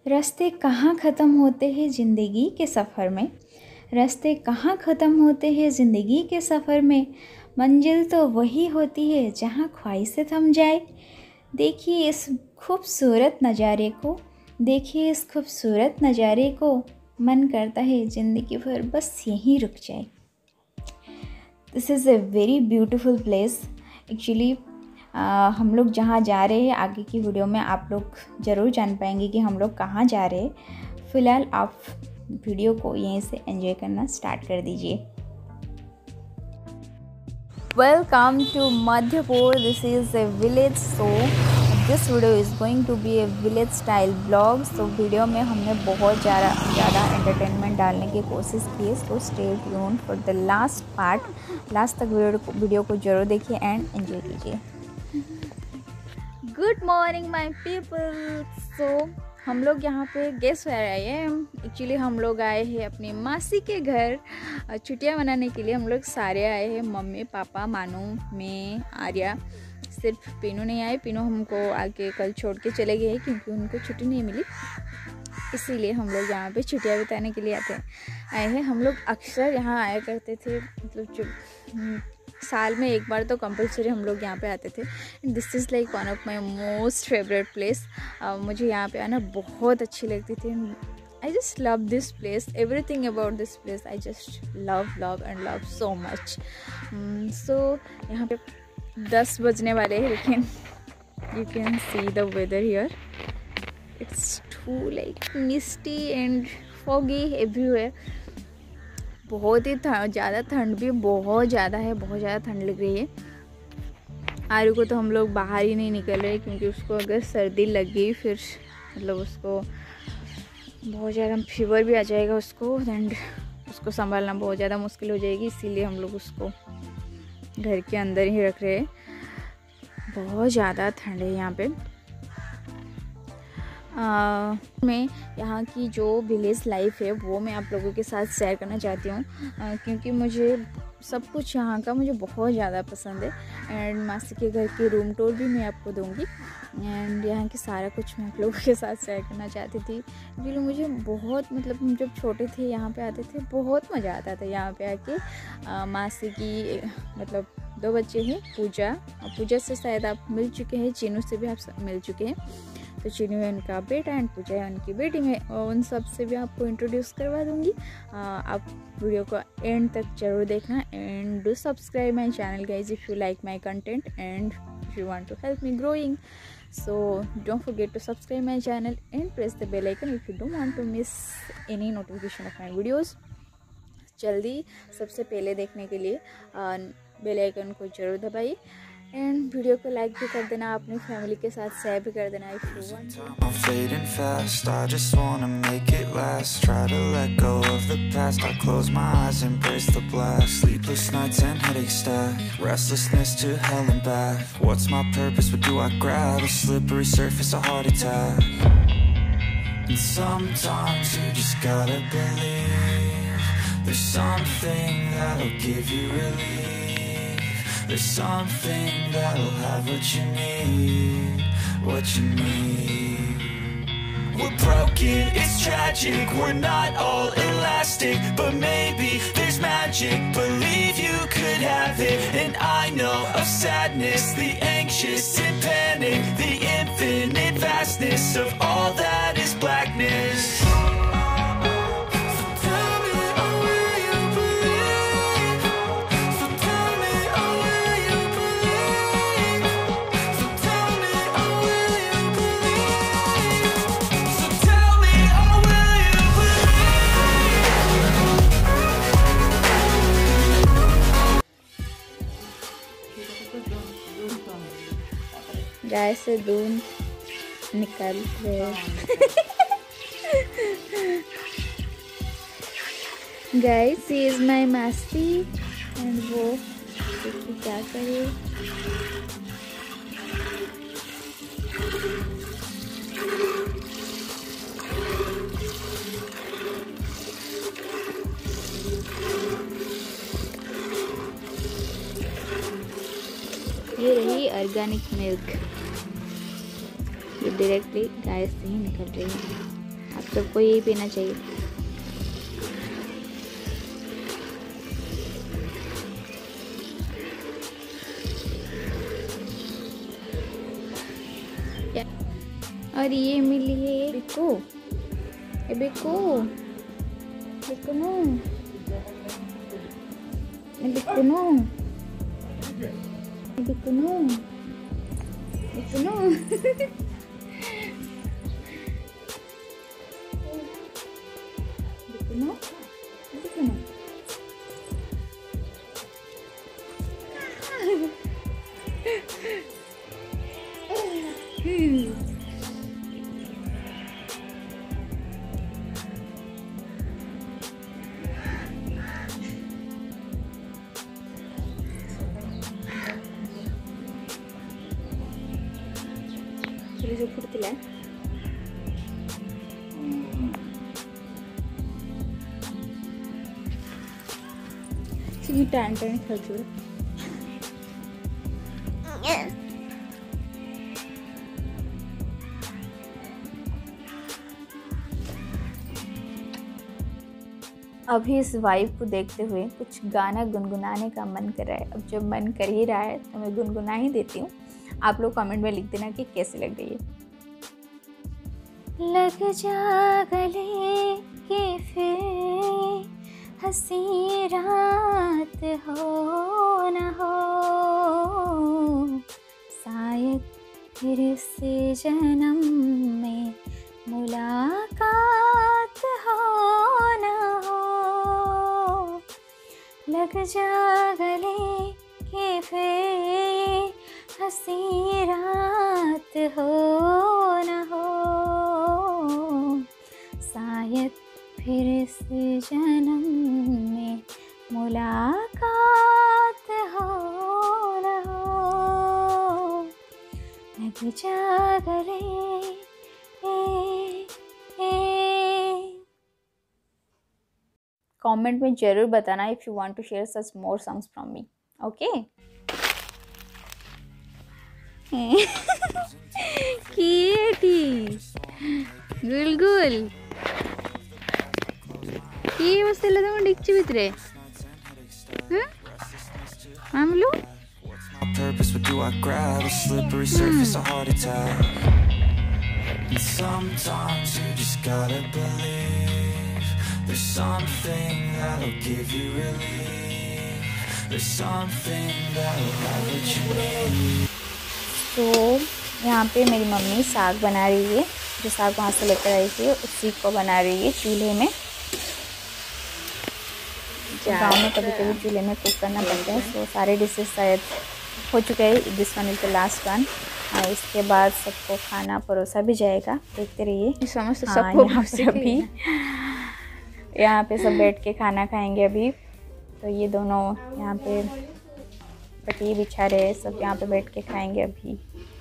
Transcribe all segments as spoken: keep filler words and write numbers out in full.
रास्ते कहाँ ख़त्म होते हैं ज़िंदगी के सफ़र में, रास्ते कहाँ ख़त्म होते हैं ज़िंदगी के सफ़र में, मंजिल तो वही होती है जहाँ ख्वाहिशें थम जाए। देखिए इस खूबसूरत नज़ारे को, देखिए इस खूबसूरत नज़ारे को, मन करता है ज़िंदगी भर बस यहीं रुक जाए। This is a very beautiful place actually. हम लोग जहाँ जा रहे हैं आगे की वीडियो में आप लोग ज़रूर जान पाएंगे कि हम लोग कहाँ जा रहे हैं। फ़िलहाल आप वीडियो को यहीं से एंजॉय करना स्टार्ट कर दीजिए। Welcome to Madhyapur, this is a village. So this video is going to be a village style blog. So video में हमने बहुत ज़्यादा ज़्यादा एंटरटेनमेंट डालने की कोशिश की है। So stay tuned for the last part. Last तक वीडियो को वीडियो को ज़रूर देखिए एंड एंजॉय कीजिए। Good morning my people. So हम लोग यहाँ पे गेस्ट फेयर आए हैं। एक्चुअली हम लोग आए हैं अपनी मासी के घर छुट्टियाँ मनाने के लिए। हम लोग सारे आए हैं, मम्मी पापा मानू मैं आर्या। सिर्फ पीनू नहीं आए, पीनू हमको आके कल छोड़ के चले गए क्योंकि उनको छुट्टी नहीं मिली, इसीलिए हम लोग यहाँ पे छुट्टियाँ बिताने के लिए आते हैं आए हैं। हम लोग अक्सर यहाँ आया करते थे, मतलब जो साल में एक बार तो कंपलसरी हम लोग यहाँ पे आते थे। This is like one of my most favourite place. मुझे यहाँ पे आना बहुत अच्छी लगती थी। I just love this place, everything about this place I just love love and love so much. So यहाँ पे दस बजने वाले हैं, लेकिन you can see the weather here, it's too like misty and foggy everywhere. बहुत ही ज़्यादा ठंड भी बहुत ज़्यादा है, बहुत ज़्यादा ठंड लग रही है। आरू को तो हम लोग बाहर ही नहीं निकल रहे क्योंकि उसको अगर सर्दी लग गई फिर मतलब उसको बहुत ज़्यादा फीवर भी आ जाएगा उसको, एंड उसको संभालना बहुत ज़्यादा मुश्किल हो जाएगी, इसीलिए हम लोग उसको घर के अंदर ही रख रहे हैं। बहुत ज़्यादा ठंड है यहाँ पे। आ, मैं यहाँ की जो विलेज लाइफ है वो मैं आप लोगों के साथ शेयर करना चाहती हूँ, क्योंकि मुझे सब कुछ यहाँ का मुझे बहुत ज़्यादा पसंद है। एंड मासी के घर की रूम टूर भी मैं आपको दूँगी, एंड यहाँ की सारा कुछ मैं आप लोगों के साथ शेयर करना चाहती थी। क्योंकि मुझे बहुत मतलब हम जब छोटे थे यहाँ पे आते थे, बहुत मज़ा आता था यहाँ पे आके। आ, मासी की मतलब दो बच्चे हैं, पूजा पूजा से शायद आप मिल चुके हैं, चीनू से भी आप मिल चुके हैं। तो चीनू है उनका बेटा एंड पूजा है उनकी बेटी। मैं उन सब से भी आपको इंट्रोड्यूस करवा दूंगी। आप वीडियो को एंड तक जरूर देखना and do subscribe my channel guys if you like my content and if you want to help me growing. So don't forget to subscribe my channel and press the bell icon if you don't want to miss any notification of my videos. जल्दी सबसे पहले देखने के लिए bell icon को जरूर दबाइए and video को लाइक भी कर देना, अपनी फैमिली के साथ शेयर भी कर देना if you want. I'm fading fast, I just wanna make it last. Try to let go of the past, I close my eyes, embrace the blast. Sleepless nights and headaches stack, restlessness to hell and back. What's my purpose, what do I grab? A slippery surface, a heart attack. And sometimes you just gotta believe there's something that'll give you relief. There's something that'll have what you need, what you need. We're broken, it's tragic, we're not all elastic, but maybe there's magic, believe you could have it. And I know of sadness, the anxious and panic, the infinite vastness of all that is blackness. गाय से दूध निकाल रहे गाय सी is my मासी and वो देखिए क्या करे। ये रही ऑर्गेनिक मिल्क, ये डायरेक्टली गाय से ही निकल रही है। आप सबको यही पीना चाहिए। और ये मिली है बिको, ए बिको, बिकनो, बिकनो, बिकनो, बिकनो। बिकनो, बिकनो। चलिए जो फुटतिला चलिए टाइम टाइम खाचो। अभी इस वाइब को देखते हुए कुछ गाना गुनगुनाने का मन कर रहा है। अब जब मन कर ही रहा है तो मैं गुनगुना ही देती हूँ। आप लोग कमेंट में लिख देना कि कैसी लग रही है। लग जा गले के फिर हंसी रात हो न हो, शायद फिर से जन्म में मुलाकात हो न हो। लग जा गले के फिर हंसी रात हो न हो, शायद फिर से जन्म में मुलाकात हो न हो। लग जा गले ए, ए। कमेंट में ज़रूर बताना if you want to share such more songs from me. Okay गुलगुल किए बसला तुम डिक्ची भितरे मामलू Purpose, what do I grab? A slippery surface, a heart attack. And sometimes you just gotta believe there's something that'll give you relief. There's something that'll have what you need. तो यहाँ पे मेरी mummy साग बना रही है। जो साग वहाँ से लेकर आई थी उसी को बना रही है चूल्हे में। गाँव में कभी कभी चूल्हे में कुक करना पड़ता है। तो सारे डिशेस शायद हो चुके हैं। This one is the last one. और इसके बाद सबको खाना परोसा भी जाएगा। देखते रहिए। समझ तो सबको यहाँ पे अभी यहाँ पे सब बैठ के खाना खाएंगे अभी। तो ये दोनों यहाँ पे पट्टी बिछा रहे हैं। सब यहाँ पे बैठ के खाएंगे अभी।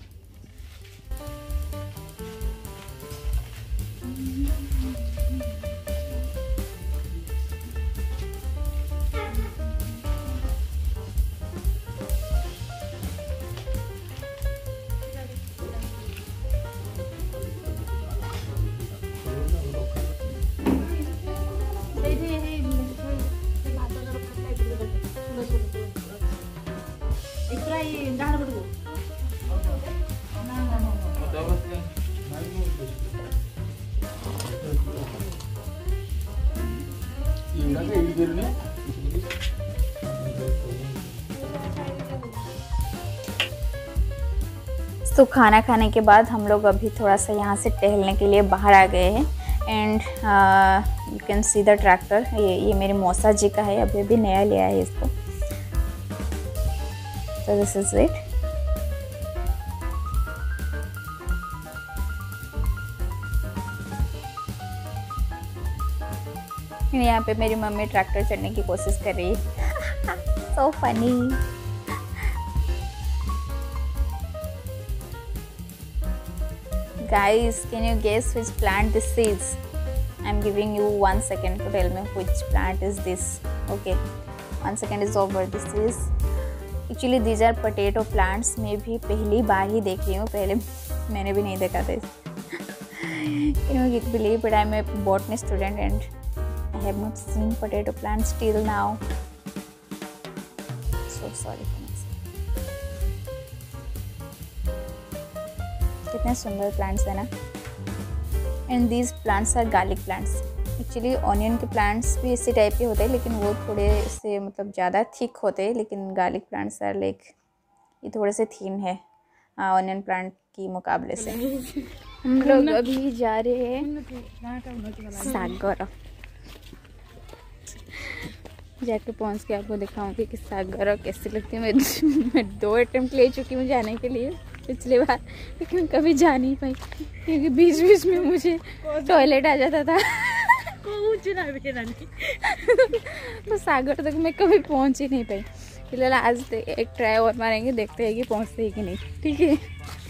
तो खाना खाने के बाद हम लोग अभी थोड़ा सा यहाँ से टहलने के लिए बाहर आ गए हैं। And you can see the tractor. ये ये मेरे मौसा जी का है। अभी अभी नया लिया है इसको। तो दिस इज इट। यहाँ पे मेरी मम्मी ट्रैक्टर चढ़ने की कोशिश कर रही है। So funny. Guys, can you guess which plant this is? I'm giving you one second to tell me which plant is this. Okay, one second is over. This is actually these are potato plants. मैं भी पहली बार ही देख रही हूँ। पहले मैंने भी नहीं देखा था। Can you believe but I'm a botany student and I have not seen potato plants till now. So sorry for myself. कितने सुंदर plants है ना. And these plants are garlic plants. Actually onion के plants भी इसी type के होते हैं लेकिन वो थोड़े से मतलब ज़्यादा थिक होते हैं, लेकिन garlic plants are like ये थोड़े से थीन है ऑनियन प्लांट की मुकाबले से. हम लोग अभी जा रहे हैं सागर. जाके पहुंच के आपको दिखाऊंगी कि सागर कैसी लगती है. मैं मैं दो अटेम्प्ट ले चुकी हूँ जाने के लिए पिछली बार, लेकिन कभी जा नहीं पाई क्योंकि बीच बीच में मुझे टॉयलेट आ जाता था. तो सागर तक मैं कभी पहुंच ही नहीं पाई. फिलहाल आज एक ट्राई और मारेंगे, देखते हैं कि पहुंचते हैं कि नहीं. ठीक है.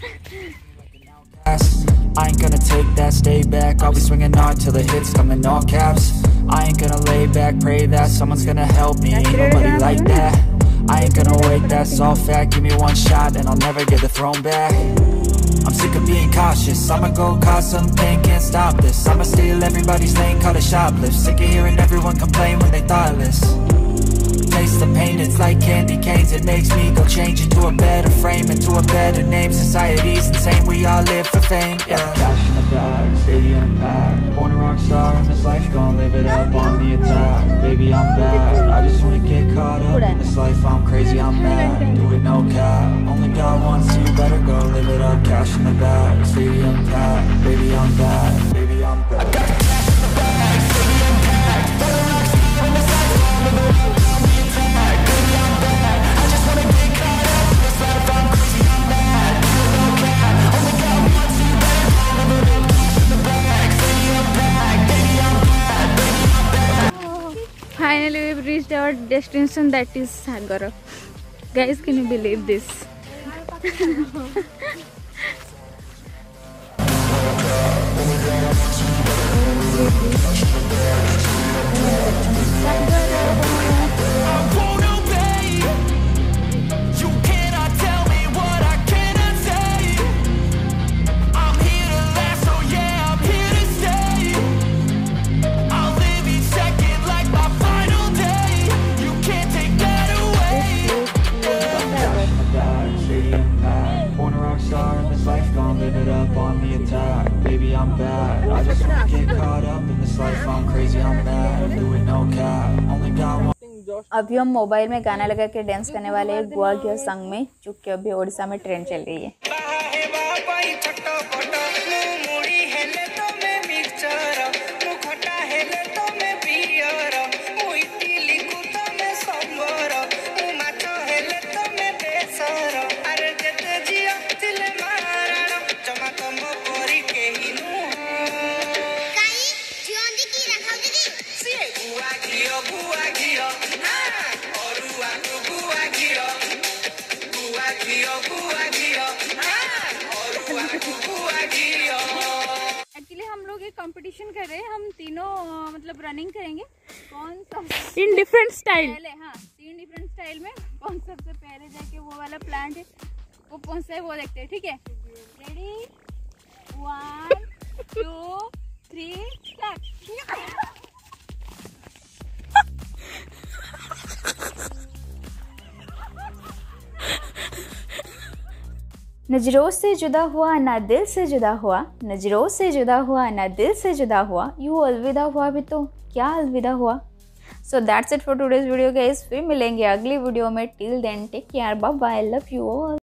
I ain't gonna take that, stay back. I'll be swinging hard till the hits come in all caps. I ain't gonna lay back, pray that someone's gonna help me. Ain't nobody like that. I ain't gonna wait, that's all fact. Give me one shot and I'll never get the throne back. I'm sick of being cautious. I'ma go cause some pain, can't stop this. I'ma steal everybody's lane, call it shoplift. Sick of hearing everyone complain when they thoughtless. Taste the pain, it's like candy canes. It makes me go change into a better frame, into a better name. Society's insane, we all live for fame. Yeah. Cash in the bag, stadium packed. Born a rock star in this life, gon' live it up on the attack. Baby, I'm bad. I just wanna get caught up in this life. I'm crazy, I'm mad. Do it no cap. Only got one, so you better go live it up. Cash in the bag, stadium packed. Baby, I'm bad. Baby, I'm bad. I got cash in the bag, stadium packed. Born a rock star in this life, gon' live it up. Finally we've reached our destination, that is Sagar. Guys, can you believe this? अभी हम mobile में गाना लगा के dance करने वाले हैं Goa gear song में, जो कि अभी ओडिशा में ट्रेंड चल रही है. एक्चुअली हम लोग एक कंपटीशन कर रहे हैं. हम तीनों मतलब रनिंग करेंगे. कौन सब इन डिफरेंट स्टाइल पहले, हाँ तीन डिफरेंट स्टाइल में कौन सबसे पहले जाके वो वाला प्लांट है वो पहुंचता है वो देखते हैं. ठीक है, ready, one two three start. नजरों से जुदा हुआ ना दिल से जुदा हुआ, नजरों से जुदा हुआ ना दिल से जुदा हुआ, यूँ अलविदा हुआ भी तो क्या अलविदा हुआ. So that's it for today's video guys. फिर मिलेंगे अगली वीडियो में. Till then take care, bye bye, love you all.